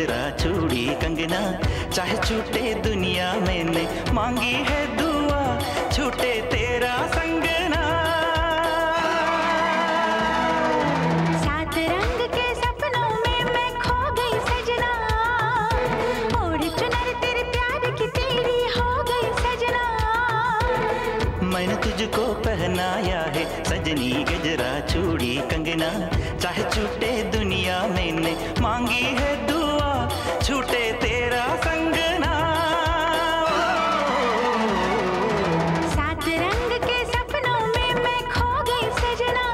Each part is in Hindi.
गजरा चूड़ी कंगना, चाहे छूटे दुनिया मैंने मांगी है दुआ, छूटे तेरा संगना। सात रंग के सपनों में मैं खो गई सजना, ओढ़ चुनर तेरे प्यार की तेरी हो गई सजना। मैंने तुझको पहनाया है सजनी गजरा चूड़ी कंगना, चाहे छूटे दुनिया मैंने मांगी है दुआ, छूटे तेरा संगना। सात रंग के सपनों में मैं खो गई सजना।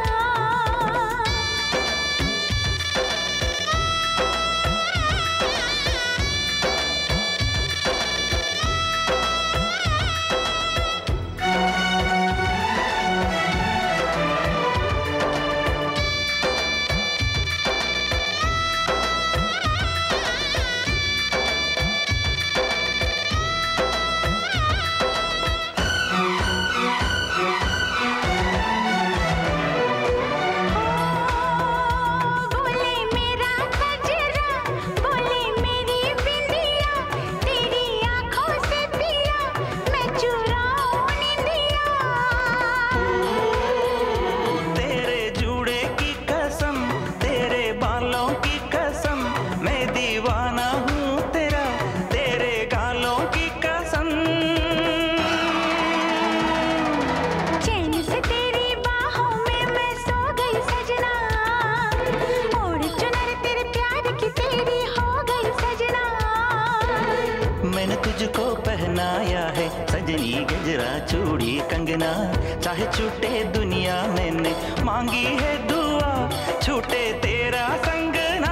मैंने तुझको पहनाया है सजनी गजरा चूड़ी कंगना, चाहे छूटे दुनिया मैंने मांगी है दुआ, छूटे तेरा संगना।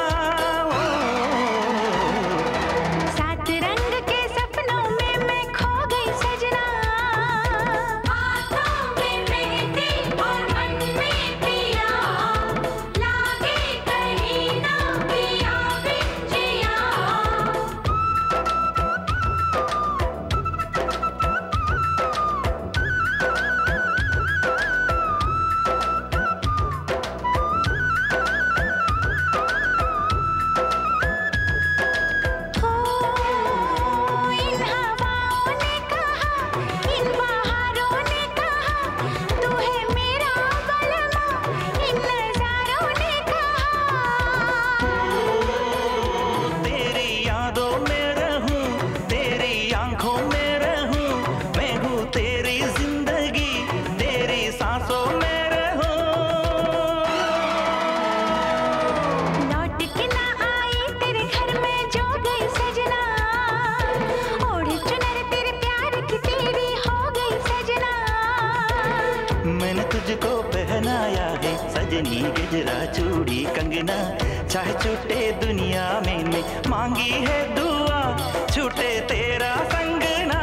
सात रंग के सपनों में मैं खो गई सजना, हाथों में मेहंदी और मन में पिया, लागे कहीं ना पिया बिंजिया। मैंने तुझको पहनाया है सजनी गजरा चूड़ी कंगना, चाहे छूटे दुनिया मैंने मांगी है दुआ, छूटे तेरा संगना।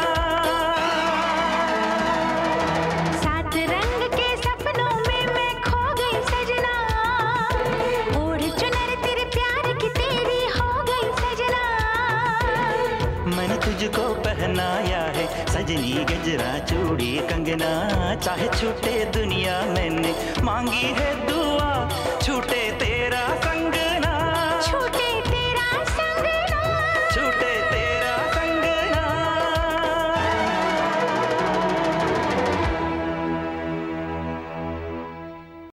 सात रंग के सपनों में मैं खो गई सजना, ओढ़ चुनर तेरे प्यार की तेरी हो गई सजना। मैंने तुझको पहनाया है सजनी गजरा चूड़ी कंगना, चाहे छूटे दुनिया मैंने मांगी है दुआ, छूटे तेरा